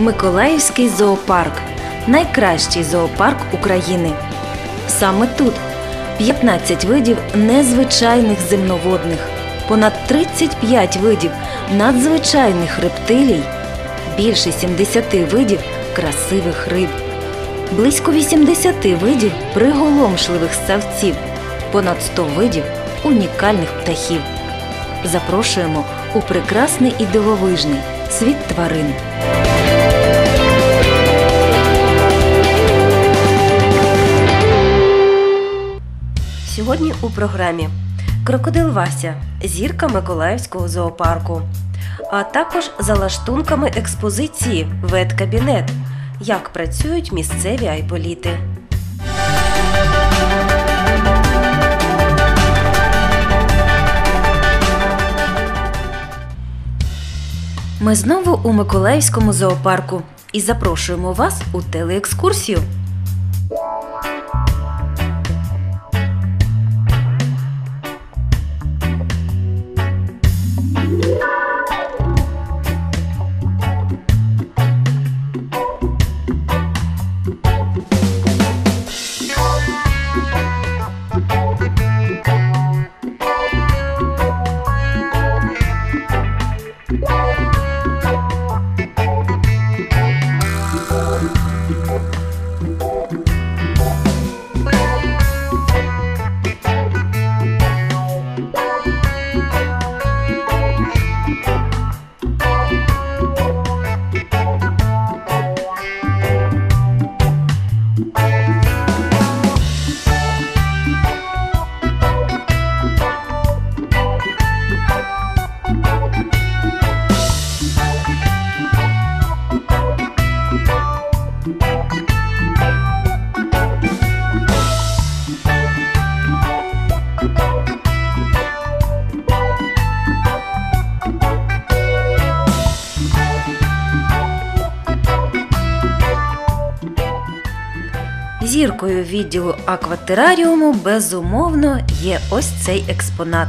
Миколаївський зоопарк – найкращий зоопарк України. Саме тут 15 видів незвичайних земноводних, понад 35 видів надзвичайних рептилій, більше 70 видів красивих риб, близько 80 видів приголомшливих ссавців, понад 100 видів унікальних птахів. Запрошуємо у прекрасний і дивовижний світ тварин. Сьогодні у програмі крокодил Вася – зірка Миколаївського зоопарку, а також за лаштунками експозиції «Веткабінет», як працюють місцеві айболіти. Ми знову у Миколаївському зоопарку і запрошуємо вас у телеекскурсію. Зіркою відділу акватераріуму, безумовно, є ось цей експонат.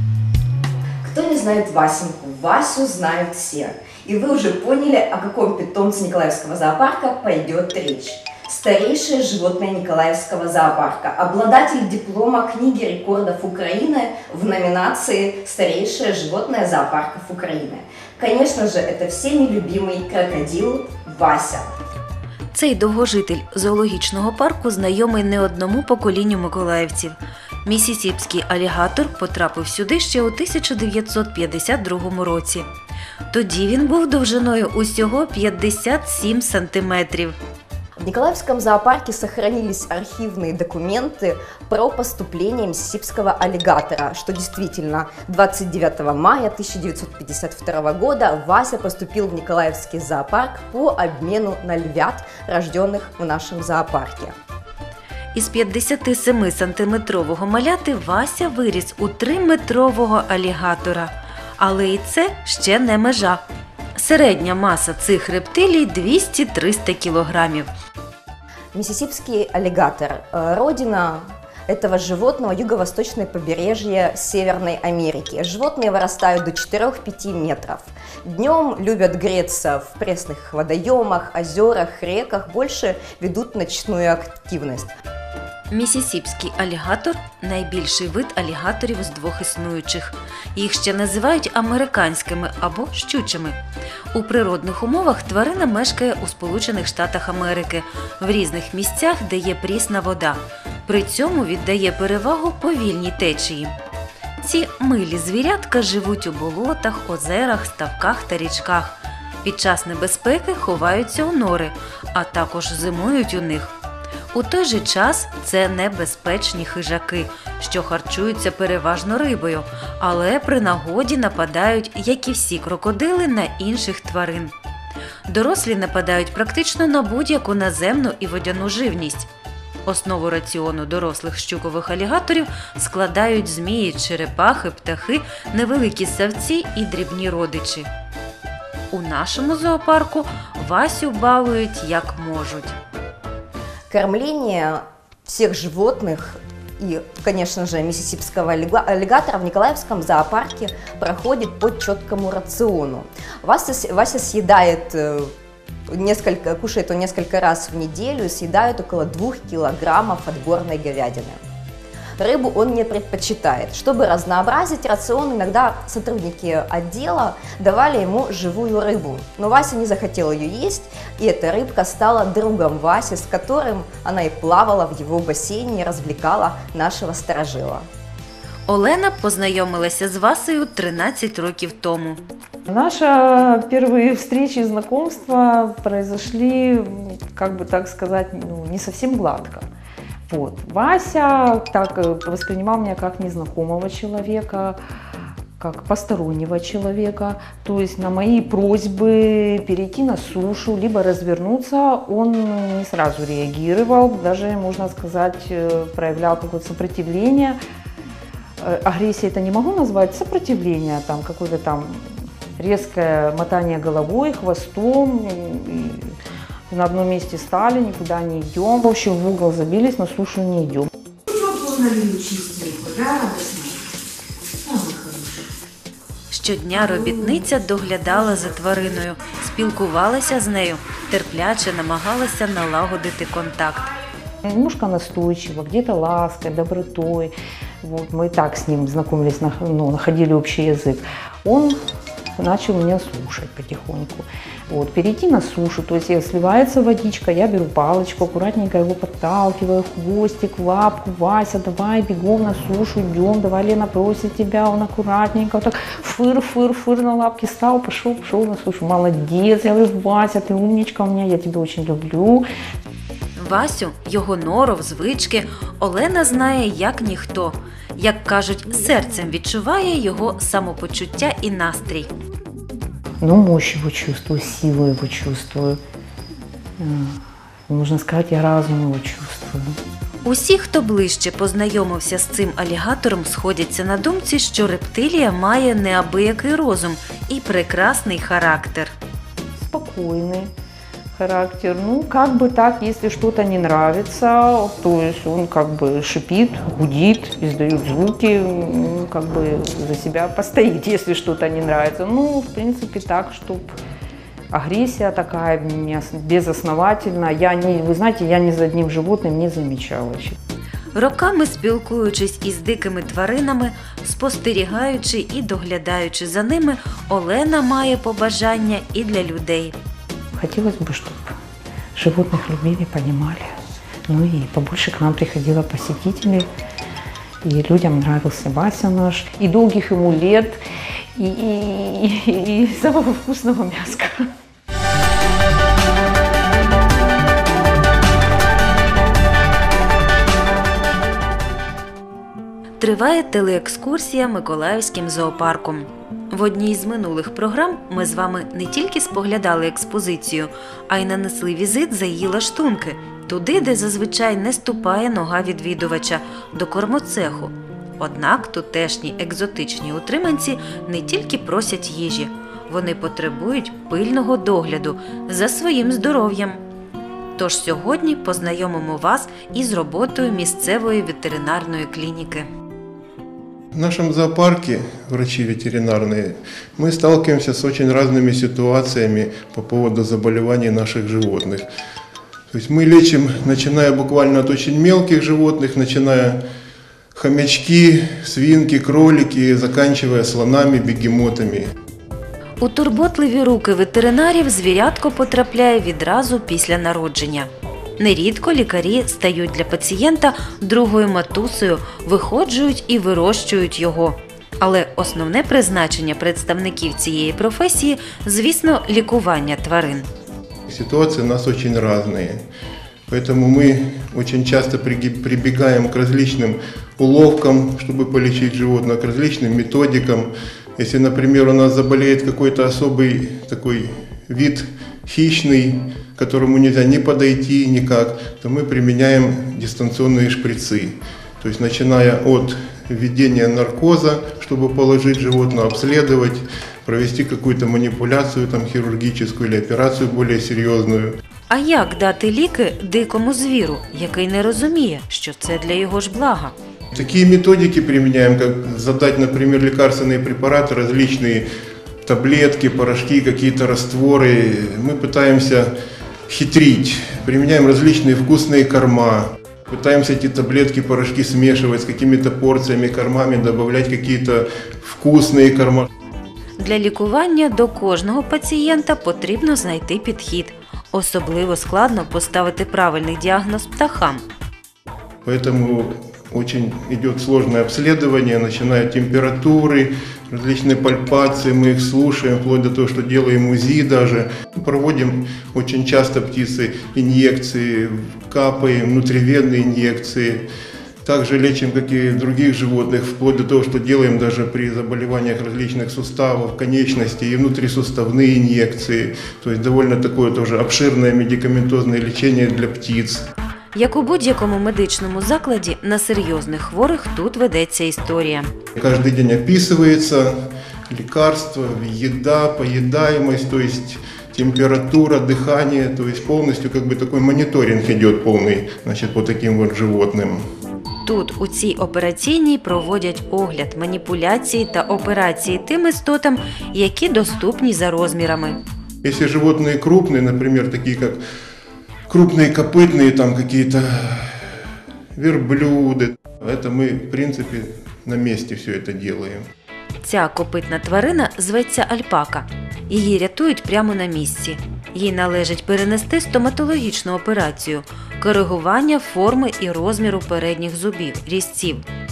Кто не знает Васеньку? Васю знают все. И вы уже поняли, о каком питомце Николаевского зоопарка пойдет речь. Старейшее животное Николаевского зоопарка. Обладатель диплома книги рекордов Украины в номинации «Старейшее животное зоопарков Украины». Конечно же, это всеми любимый крокодил Вася. Цей довгожитель зоологічного парку знайомий не одному поколінню миколаївців. Місісіпський алігатор потрапив сюди ще у 1952 році. Тоді він був довжиною усього 57 сантиметрів. В Николаевском зоопарке сохранились архивные документы про поступление миссисипского аллигатора, что действительно 29 мая 1952 года Вася поступил в Николаевский зоопарк по обмену на львят, рожденных в нашем зоопарке. Із 57-сантиметрового маляти Вася виріс у 3-метрового алігатора. Але і це ще не межа. Середня маса цих рептилій – 200-300 кілограмів. Миссисипский аллигатор – родина этого животного юго-восточное побережье Северной Америки. Животные вырастают до 4-5 метров. Днем любят греться в пресных водоемах, озерах, реках, больше ведут ночную активность. Місісіпський алігатор – найбільший вид алігаторів з двох існуючих. Їх ще називають американськими або щучими. У природних умовах тварина мешкає у Сполучених Штатах Америки, в різних місцях, де є прісна вода. При цьому віддає перевагу повільній течії. Ці милі звірятка живуть у болотах, озерах, ставках та річках. Під час небезпеки ховаються у нори, а також зимують у них. У той же час це небезпечні хижаки, що харчуються переважно рибою, але при нагоді нападають, як і всі крокодили, на інших тварин. Дорослі нападають практично на будь-яку наземну і водяну живність. Основу раціону дорослих щукових алігаторів складають змії, черепахи, птахи, невеликі ссавці і дрібні родичі. У нашому зоопарку Васю балують як можуть. Кормление всех животных и, конечно же, миссисипского аллигатора в Николаевском зоопарке проходит по четкому рациону. Вася съедает Кушает он несколько раз в неделю и съедает около 2 килограммов отборной говядины. Рыбу он не предпочитает. Чтобы разнообразить рацион, иногда сотрудники отдела давали ему живую рыбу. Но Вася не захотел ее есть, и эта рыбка стала другом Васи, с которым она и плавала в его бассейне, и развлекала нашего старожила. Олена познайомилася з Васею 13 років тому. Наши первые встречи и знакомства произошли, как бы так сказать, не совсем гладко. Вот. Вася так воспринимал меня как незнакомого человека, как постороннего человека. То есть на мои просьбы перейти на сушу, либо развернуться, он не сразу реагировал, даже, можно сказать, проявлял какое-то сопротивление. Агрессия это не могу назвать, сопротивление, там какое-то там резкое мотание головой, хвостом, и на одном месте стали, никуда не идем. В общем, в угол забились, на сушу не идем. Щодня робітниця доглядала за твариною, спілкувалася з нею, терпляче намагалася налагодити контакт. Немножко настойчиво, где-то лаской, добротой. Вот, мы и так с ним знакомились, находили общий язык. Он начал меня слушать потихоньку. Вот, перейти на сушу, то есть сливается водичка, я беру палочку, аккуратненько его подталкиваю, хвостик, лапку, Вася, давай бегом на сушу, идем, давай, Лена просит тебя, он аккуратненько, вот так фыр на лапки стал, пошел на сушу, молодец, я говорю, Вася, ты умничка у меня, я тебя очень люблю. Васю, його норов, звички Олена знає як ніхто. Як кажуть, серцем відчуває його самопочуття і настрій. Ну, мощь его чувствую, силу его чувствую. Можно сказать, я разум его чувствую. Усі, хто ближче познайомився з цим алігатором, сходяться на думці, що рептилія має неабиякий розум і прекрасний характер. Спокойный характер. Ну, как бы так, если что-то не нравится, то есть он как бы шипит, гудит, издает звуки, как бы за себя постоит, если что-то не нравится. Ну, в принципе, так, чтобы агрессия такая безосновательная. Вы знаете, я ни за одним животным не замечала. Роками спілкуючись із дикими тваринами, спостерігаючи і доглядаючи за ними, Олена має побажання і для людей. Хотелось бы, чтобы животных любили, понимали. Ну и побольше к нам приходило посетителей. И людям нравился Вася наш. И долгих ему лет, и самого вкусного мяска. Триває телеекскурсія Миколаївським зоопарком. В одній з минулих програм ми з вами не тільки споглядали експозицію, а й нанесли візит за її лаштунки, туди, де зазвичай не ступає нога відвідувача, до кормоцеху. Однак тутешні екзотичні утриманці не тільки просять їжі, вони потребують пильного догляду за своїм здоров'ям. Тож сьогодні познайомимо вас із роботою місцевої ветеринарної клініки. В нашем зоопарке, врачи ветеринарные, мы сталкиваемся с очень разными ситуациями по поводу заболеваний наших животных. То есть мы лечим, начиная буквально от очень мелких животных, начиная хомячки, свинки, кролики, заканчивая слонами, бегемотами. У турботливі руки ветеринарів звірятко потрапляє відразу після народження. Нерідко лікарі стають для пацієнта другою матусею, виходжують і вирощують його. Але основне призначення представників цієї професії, звісно, лікування тварин. Ситуации у нас очень разные, поэтому мы очень часто прибегаем к различным уловкам, чтобы полечить животное, к различным методикам. Если, например, у нас заболеет какой-то особый такой вид хищный, к которому нельзя ни подойти никак, то мы применяем дистанционные шприцы. То есть начиная от введения наркоза, чтобы положить животное, обследовать, провести какую-то манипуляцию там, хирургическую или операцию более серьезную. А як дати ліки дикому звіру, який не розуміє, що це для його ж блага? Такие методики применяем, как задать, например, лекарственные препараты различные таблетки, порошки, какие-то растворы. Мы пытаемся хитрить, применяем различные вкусные корма. Пытаемся эти таблетки, порошки смешивать с какими-то порциями, кормами, добавлять какие-то вкусные корма. Для лікування до кожного пацієнта потрібно знайти підхід. Особливо складно поставити правильний діагноз птахам. Поэтому очень идет сложное обследование, начиная от температуры, различные пальпации, мы их слушаем, вплоть до того, что делаем УЗИ даже. Проводим очень часто птицы инъекции, капаем, внутривенные инъекции. Также лечим, как и других животных, вплоть до того, что делаем даже при заболеваниях различных суставов, конечностей и внутрисуставные инъекции. То есть довольно такое тоже обширное медикаментозное лечение для птиц. Як у будь-якому медичному закладі, на серйозних хворих тут ведеться історія. Каждый день описывается лекарства, еда, поедаемость, то есть температура, дыхание, то есть полностью как бы такой мониторинг идет полный, значит, по таким вот животным. Тут, у цій операційній, проводять огляд, маніпуляції та операції тим істотам, які доступні за розмірами. Если животные крупные, например, такие как крупные копытные, там какие-то верблюды, это мы, в принципе, на месте все это делаем. Ця копитна тварина зветься альпака. Її рятують прямо на місці. Їй належить перенести стоматологічну операцію – коригування форми і розміру передніх зубів, різців.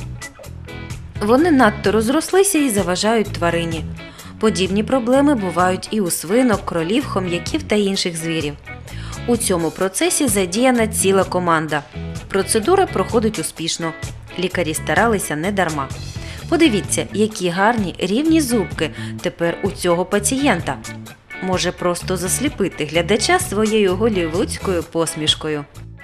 Вони надто розрослися і заважають тварині. Подібні проблеми бувають і у свинок, кролів, хом'яків та інших звірів. У цьому процесі задіяна ціла команда. Процедура проходить успішно. Лікарі старалися не дарма. Подивіться, які гарні рівні зубки тепер у цього пацієнта. Може просто засліпити глядача своєю голлівудською посмішкою.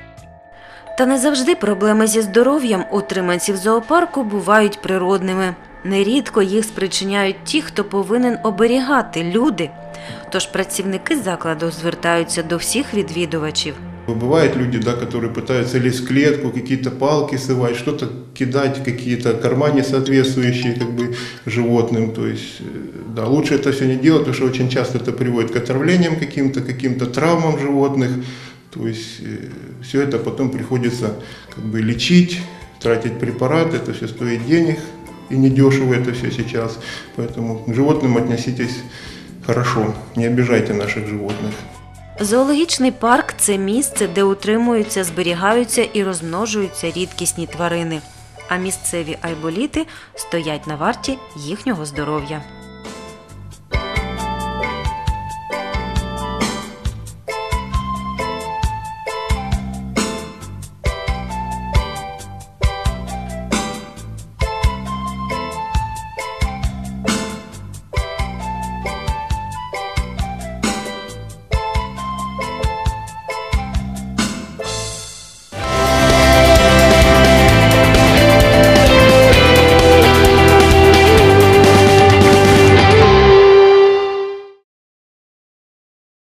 Та не завжди проблеми зі здоров'ям утриманців зоопарку бувають природними. Нерідко їх спричиняють ті, хто повинен оберігати – люди. Тож працівники закладу звертаються до всіх відвідувачів. Бывают люди, да, которые пытаются лезть в клетку, какие-то палки срывать, что-то кидать, какие-то корма несоответствующие как бы животным. То есть, да, лучше это все не делать, потому что очень часто это приводит к отравлениям каким-то травмам животных. То есть все это потом приходится как бы лечить, тратить препараты, это все стоит денег и недешево это все сейчас. Поэтому к животным относитесь хорошо, не обижайте наших животных. Зоологічний парк – це місце, де утримуються, зберігаються і розмножуються рідкісні тварини. А місцеві айболіти стоять на варті їхнього здоров'я.